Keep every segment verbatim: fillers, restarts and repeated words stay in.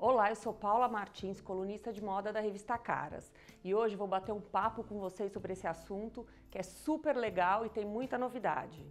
Olá, eu sou Paula Martins, colunista de moda da revista Caras. E hoje vou bater um papo com vocês sobre esse assunto que é super legal e tem muita novidade.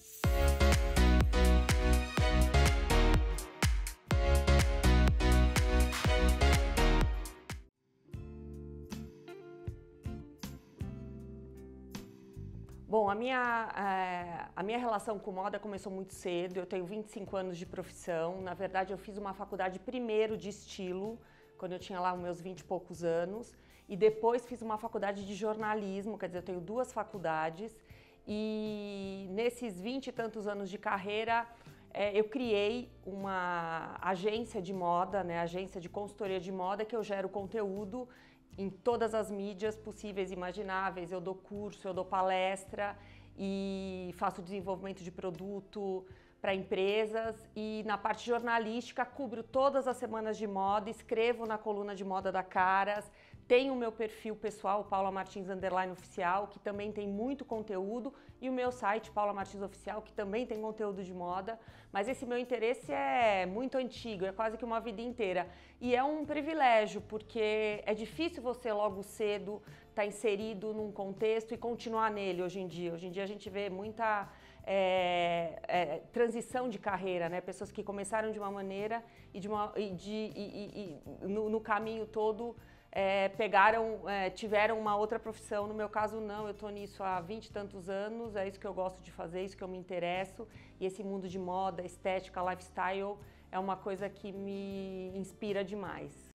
Bom, a minha, é, a minha relação com moda começou muito cedo, eu tenho vinte e cinco anos de profissão. Na verdade, eu fiz uma faculdade primeiro de estilo, quando eu tinha lá os meus vinte e poucos anos, e depois fiz uma faculdade de jornalismo, quer dizer, eu tenho duas faculdades, e nesses vinte e tantos anos de carreira, é, eu criei uma agência de moda, né, agência de consultoria de moda, que eu gero conteúdo em todas as mídias possíveis e imagináveis. Eu dou curso, eu dou palestra e faço desenvolvimento de produto para empresas, e na parte jornalística cubro todas as semanas de moda, escrevo na coluna de moda da Caras, tenho o meu perfil pessoal, Paula Martins Underline Oficial, que também tem muito conteúdo, e o meu site, Paula Martins Oficial, que também tem conteúdo de moda, mas esse meu interesse é muito antigo, é quase que uma vida inteira, e é um privilégio, porque é difícil você logo cedo estar inserido num contexto e continuar nele hoje em dia. Hoje em dia a gente vê muita é, é, transição de carreira, né? Pessoas que começaram de uma maneira e, de uma, e, de, e, e, e no, no caminho todo é, pegaram, é, tiveram uma outra profissão. No meu caso não, eu estou nisso há vinte e tantos anos, é isso que eu gosto de fazer, é isso que eu me interesso, e esse mundo de moda, estética, lifestyle é uma coisa que me inspira demais.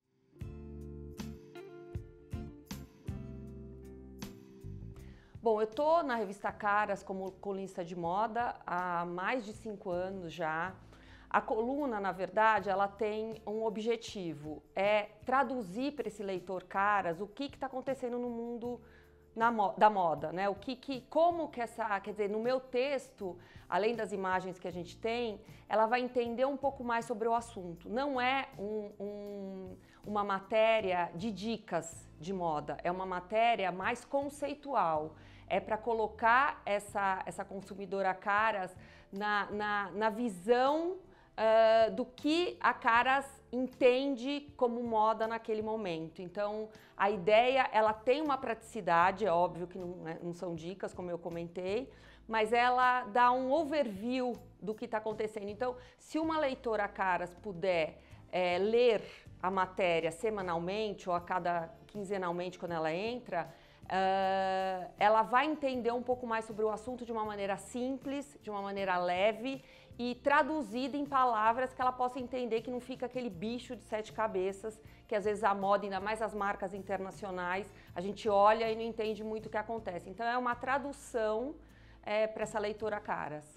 Bom, eu estou na revista Caras como colunista de moda há mais de cinco anos já. A coluna, na verdade, ela tem um objetivo, é traduzir para esse leitor Caras o que está acontecendo no mundo na mo da moda, né? O que, que, como que essa, quer dizer, no meu texto, além das imagens que a gente tem, ela vai entender um pouco mais sobre o assunto. Não é um, um, uma matéria de dicas de moda, é uma matéria mais conceitual. É para colocar essa, essa consumidora Caras na, na, na visão Uh, do que a Caras entende como moda naquele momento. Então, a ideia, ela tem uma praticidade, é óbvio que não, né, não são dicas, como eu comentei, mas ela dá um overview do que está acontecendo. Então, se uma leitora Caras puder é, ler a matéria semanalmente ou a cada quinzenalmente quando ela entra, Uh, ela vai entender um pouco mais sobre o assunto de uma maneira simples, de uma maneira leve e traduzida em palavras que ela possa entender, que não fica aquele bicho de sete cabeças que às vezes a moda, ainda mais as marcas internacionais, a gente olha e não entende muito o que acontece. Então é uma tradução é, para essa leitora Caras.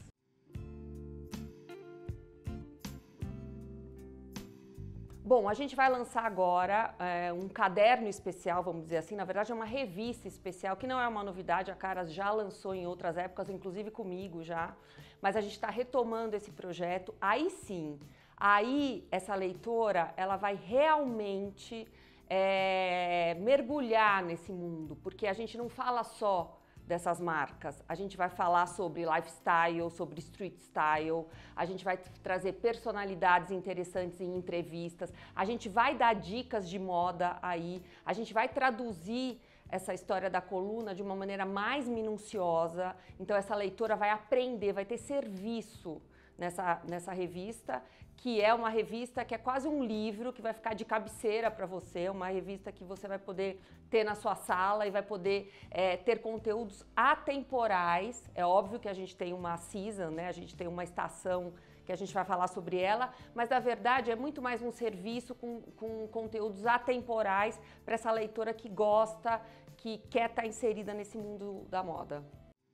Bom, a gente vai lançar agora é, um caderno especial, vamos dizer assim, na verdade é uma revista especial, que não é uma novidade, a Caras já lançou em outras épocas, inclusive comigo já, mas a gente está retomando esse projeto. Aí sim, aí essa leitora, ela vai realmente é, mergulhar nesse mundo, porque a gente não fala só dessas marcas. A gente vai falar sobre lifestyle, sobre street style, a gente vai trazer personalidades interessantes em entrevistas, a gente vai dar dicas de moda aí, a gente vai traduzir essa história da coluna de uma maneira mais minuciosa, então essa leitora vai aprender, vai ter serviço nessa, nessa revista, que é uma revista que é quase um livro, que vai ficar de cabeceira para você, uma revista que você vai poder ter na sua sala e vai poder é, ter conteúdos atemporais. É óbvio que a gente tem uma season, né? A gente tem uma estação que a gente vai falar sobre ela, mas na verdade é muito mais um serviço com, com conteúdos atemporais para essa leitora que gosta, que quer estar inserida nesse mundo da moda.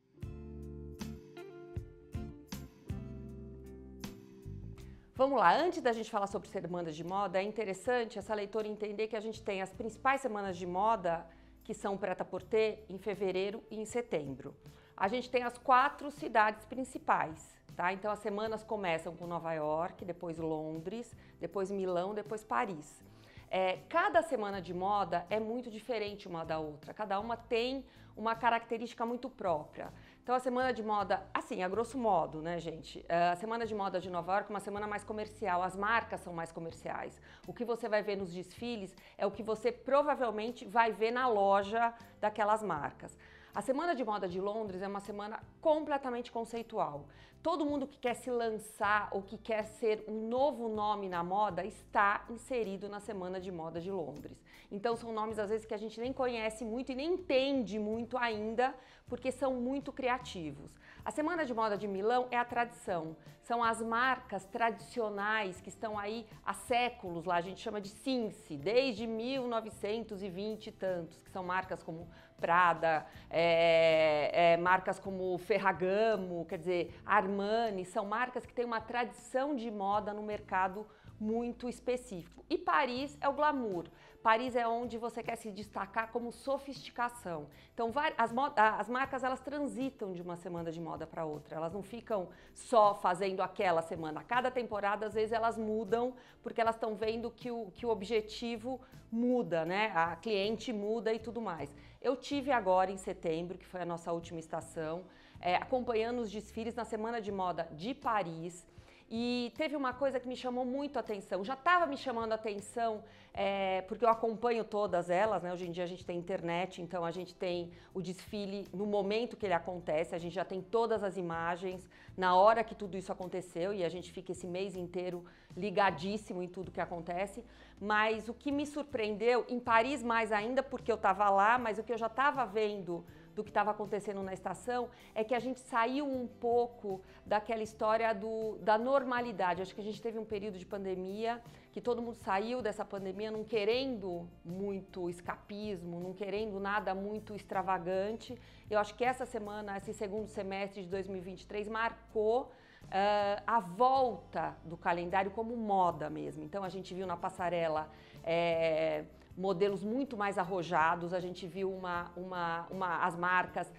Vamos lá, antes da gente falar sobre semanas de moda, é interessante essa leitora entender que a gente tem as principais semanas de moda, que são prêt-à-porter, em fevereiro e em setembro. A gente tem as quatro cidades principais, tá? Então as semanas começam com Nova York, depois Londres, depois Milão, depois Paris. É, cada semana de moda é muito diferente uma da outra, cada uma tem uma característica muito própria. Então a semana de moda, assim, a grosso modo, né, gente? A semana de moda de Nova York é uma semana mais comercial, as marcas são mais comerciais. O que você vai ver nos desfiles é o que você provavelmente vai ver na loja daquelas marcas. A Semana de Moda de Londres é uma semana completamente conceitual. Todo mundo que quer se lançar ou que quer ser um novo nome na moda está inserido na Semana de Moda de Londres. Então são nomes às vezes que a gente nem conhece muito e nem entende muito ainda, porque são muito criativos. A Semana de Moda de Milão é a tradição. São as marcas tradicionais que estão aí há séculos, lá a gente chama de Cinci, desde mil novecentos e vinte e tantos, que são marcas como Prada, é, é, marcas como Ferragamo, quer dizer, Armani, são marcas que têm uma tradição de moda no mercado muito específico. E Paris é o glamour. Paris é onde você quer se destacar como sofisticação. Então, as, as marcas, elas transitam de uma semana de moda para outra. Elas não ficam só fazendo aquela semana. Cada temporada, às vezes, elas mudam porque elas estão vendo que o, que o objetivo muda, né? A cliente muda e tudo mais. Eu tive agora, em setembro, que foi a nossa última estação, é, acompanhando os desfiles na Semana de Moda de Paris. E teve uma coisa que me chamou muito a atenção, já estava me chamando a atenção, é, porque eu acompanho todas elas, né? Hoje em dia a gente tem internet, então a gente tem o desfile no momento que ele acontece, a gente já tem todas as imagens na hora que tudo isso aconteceu e a gente fica esse mês inteiro ligadíssimo em tudo que acontece. Mas o que me surpreendeu, em Paris mais ainda, porque eu estava lá, mas o que eu já estava vendo do que estava acontecendo na estação, é que a gente saiu um pouco daquela história do, da normalidade. Acho que a gente teve um período de pandemia, que todo mundo saiu dessa pandemia não querendo muito escapismo, não querendo nada muito extravagante. Eu acho que essa semana, esse segundo semestre de dois mil e vinte e três, marcou Uh, a volta do calendário como moda mesmo. Então a gente viu na passarela é, modelos muito mais arrojados, a gente viu uma, uma, uma, as marcas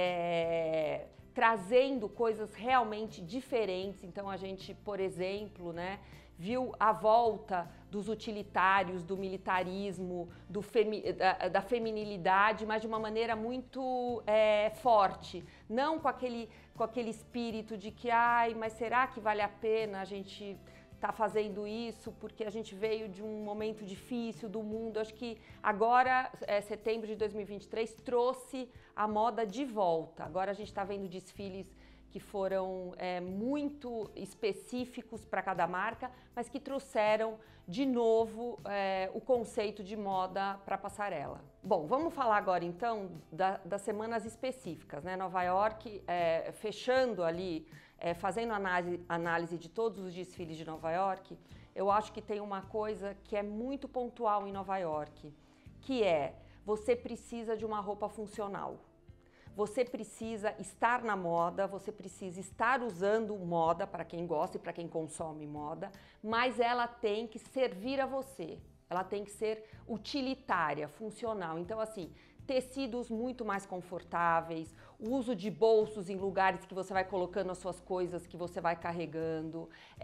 é, trazendo coisas realmente diferentes. Então a gente, por exemplo, né, viu a volta dos utilitários, do militarismo, do femi da, da feminilidade, mas de uma maneira muito é, forte. Não com aquele, com aquele espírito de que, ai, mas será que vale a pena a gente tá fazendo isso porque a gente veio de um momento difícil do mundo. Acho que agora, é, setembro de dois mil e vinte e três, trouxe a moda de volta. Agora a gente está vendo desfiles que foram é, muito específicos para cada marca, mas que trouxeram de novo é, o conceito de moda para a passarela. Bom, vamos falar agora então da, das semanas específicas, né? Nova York, é, fechando ali, é, fazendo análise, análise de todos os desfiles de Nova York, eu acho que tem uma coisa que é muito pontual em Nova York, que é você precisa de uma roupa funcional. Você precisa estar na moda, você precisa estar usando moda para quem gosta e para quem consome moda, mas ela tem que servir a você, ela tem que ser utilitária, funcional. Então, assim, tecidos muito mais confortáveis, o uso de bolsos em lugares que você vai colocando as suas coisas que você vai carregando,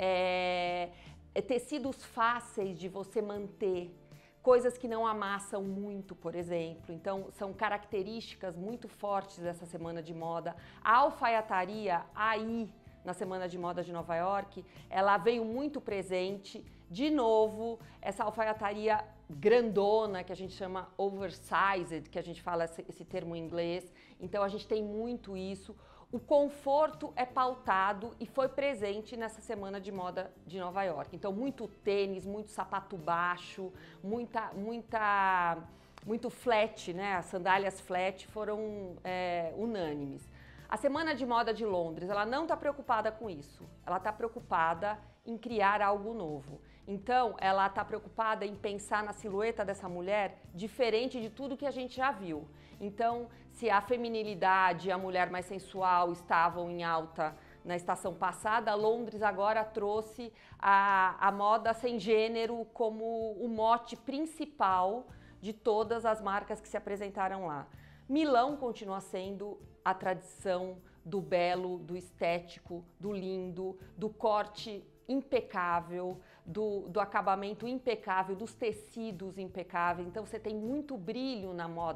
é, é tecidos fáceis de você manter, coisas que não amassam muito, por exemplo. Então, são características muito fortes dessa semana de moda. A alfaiataria aí, na Semana de Moda de Nova York, ela veio muito presente. De novo, essa alfaiataria grandona, que a gente chama oversized, que a gente fala esse, esse termo em inglês. Então, a gente tem muito isso. O conforto é pautado e foi presente nessa Semana de Moda de Nova York. Então, muito tênis, muito sapato baixo, muita, muita, muito flat, né? As sandálias flat foram é, unânimes. A Semana de Moda de Londres, ela não está preocupada com isso. Ela está preocupada em criar algo novo. Então, ela está preocupada em pensar na silhueta dessa mulher diferente de tudo que a gente já viu. Então, se a feminilidade e a mulher mais sensual estavam em alta na estação passada, Londres agora trouxe a, a moda sem gênero como o mote principal de todas as marcas que se apresentaram lá. Milão continua sendo a tradição do belo, do estético, do lindo, do corte impecável, do, do acabamento impecável, dos tecidos impecáveis. Então você tem muito brilho na moda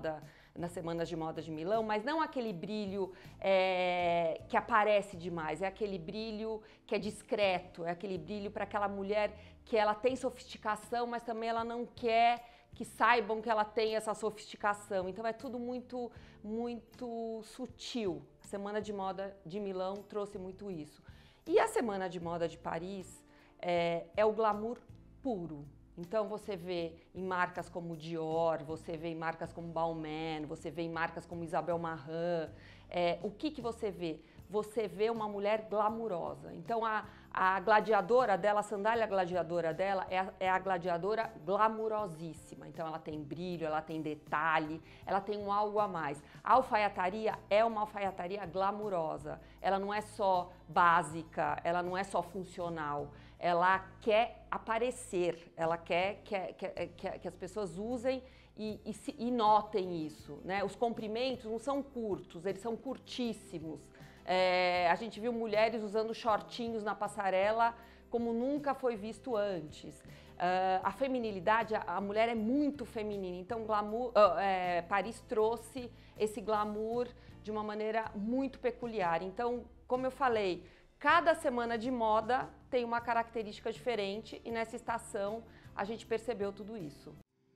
nas semanas de moda de Milão, mas não aquele brilho é, que aparece demais, é aquele brilho que é discreto, é aquele brilho para aquela mulher que ela tem sofisticação, mas também ela não quer que saibam que ela tem essa sofisticação. Então é tudo muito, muito sutil. A Semana de Moda de Milão trouxe muito isso. E a Semana de Moda de Paris é, é o glamour puro. Então você vê em marcas como Dior, você vê em marcas como Balmain, você vê em marcas como Isabel Marant. É, o que, que você vê? Você vê uma mulher glamurosa. Então a, a gladiadora dela, a sandália gladiadora dela é a, é a gladiadora glamurosíssima. Então ela tem brilho, ela tem detalhe, ela tem um algo a mais. A alfaiataria é uma alfaiataria glamurosa. Ela não é só básica, ela não é só funcional. Ela quer aparecer, ela quer que, que, que, que as pessoas usem e, e, se, e notem isso, né? Os comprimentos não são curtos, eles são curtíssimos. É, a gente viu mulheres usando shortinhos na passarela como nunca foi visto antes. Uh, a feminilidade, a, a mulher é muito feminina, então glamour, uh, é, Paris trouxe esse glamour de uma maneira muito peculiar. Então, como eu falei, cada semana de moda tem uma característica diferente e nessa estação a gente percebeu tudo isso.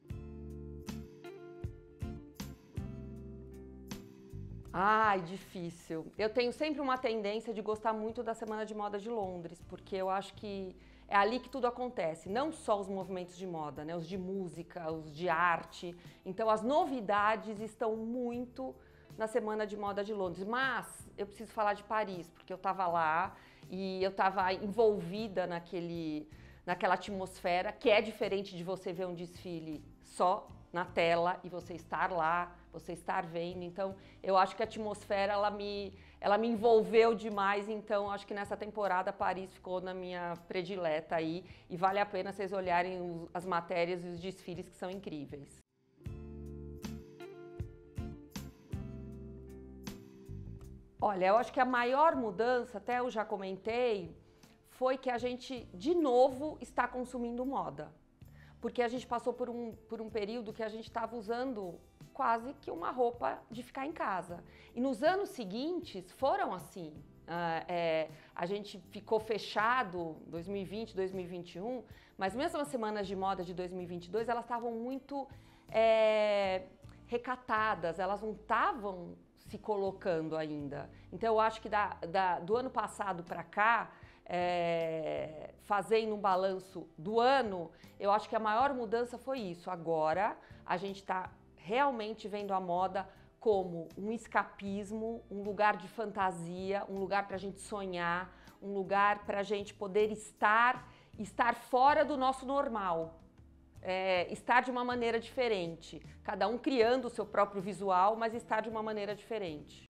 Ai, difícil. Eu tenho sempre uma tendência de gostar muito da Semana de Moda de Londres, porque eu acho que é ali que tudo acontece, não só os movimentos de moda, né? Os de música, os de arte. Então as novidades estão muito na Semana de Moda de Londres, mas eu preciso falar de Paris, porque eu estava lá e eu estava envolvida naquele, naquela atmosfera, que é diferente de você ver um desfile só na tela e você estar lá, você estar vendo. Então, eu acho que a atmosfera, ela me, ela me envolveu demais, então acho que nessa temporada Paris ficou na minha predileta aí e vale a pena vocês olharem os, as matérias e os desfiles que são incríveis. Olha, eu acho que a maior mudança, até eu já comentei, foi que a gente, de novo, está consumindo moda. Porque a gente passou por um, por um período que a gente estava usando quase que uma roupa de ficar em casa. E nos anos seguintes foram assim. Uh, é, a gente ficou fechado dois mil e vinte, dois mil e vinte e um, mas mesmo as semanas de moda de dois mil e vinte e dois, elas estavam muito é, recatadas, elas não estavam se colocando ainda. Então eu acho que da, da, do ano passado para cá, é, fazendo um balanço do ano, eu acho que a maior mudança foi isso. Agora a gente está realmente vendo a moda como um escapismo, um lugar de fantasia, um lugar para a gente sonhar, um lugar para a gente poder estar, estar fora do nosso normal. É, estar de uma maneira diferente, cada um criando o seu próprio visual, mas estar de uma maneira diferente.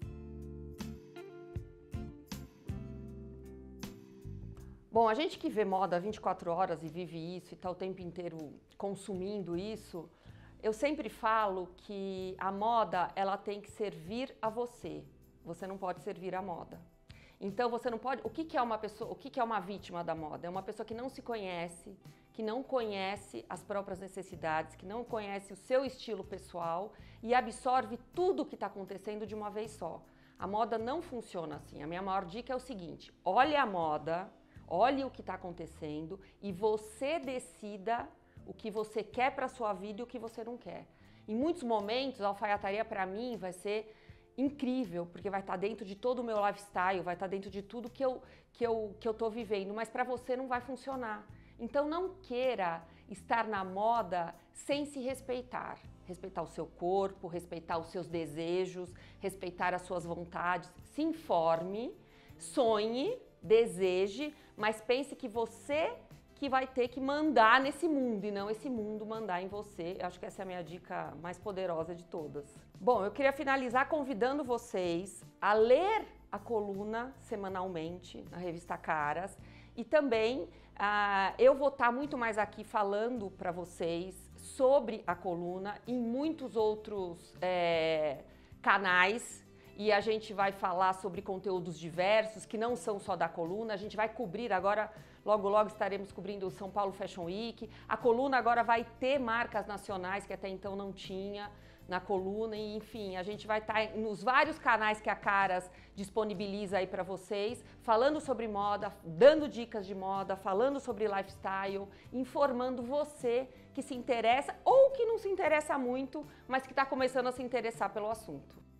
Bom, a gente que vê moda vinte e quatro horas e vive isso e está o tempo inteiro consumindo isso, eu sempre falo que a moda, ela tem que servir a você, você não pode servir a moda. Então você não pode, o que que é uma pessoa, o que que é uma vítima da moda? É uma pessoa que não se conhece, que não conhece as próprias necessidades, que não conhece o seu estilo pessoal e absorve tudo o que está acontecendo de uma vez só. A moda não funciona assim. A minha maior dica é o seguinte: olhe a moda, olhe o que está acontecendo e você decida o que você quer para a sua vida e o que você não quer. Em muitos momentos, a alfaiataria para mim vai ser incrível, porque vai estar dentro de todo o meu lifestyle, vai estar dentro de tudo que eu, que eu, que eu tô vivendo, mas para você não vai funcionar. Então não queira estar na moda sem se respeitar. Respeitar o seu corpo, respeitar os seus desejos, respeitar as suas vontades. Se informe, sonhe, deseje, mas pense que você que vai ter que mandar nesse mundo e não esse mundo mandar em você. Eu acho que essa é a minha dica mais poderosa de todas. Bom, eu queria finalizar convidando vocês a ler a coluna semanalmente na revista Caras e também ah, eu vou estar muito mais aqui falando para vocês sobre a coluna em muitos outros é, canais. E a gente vai falar sobre conteúdos diversos, que não são só da coluna. A gente vai cobrir agora, logo logo estaremos cobrindo o São Paulo Fashion Week. A coluna agora vai ter marcas nacionais que até então não tinha. na coluna, e enfim, a gente vai estar nos vários canais que a Caras disponibiliza aí para vocês, falando sobre moda, dando dicas de moda, falando sobre lifestyle, informando você que se interessa ou que não se interessa muito, mas que está começando a se interessar pelo assunto.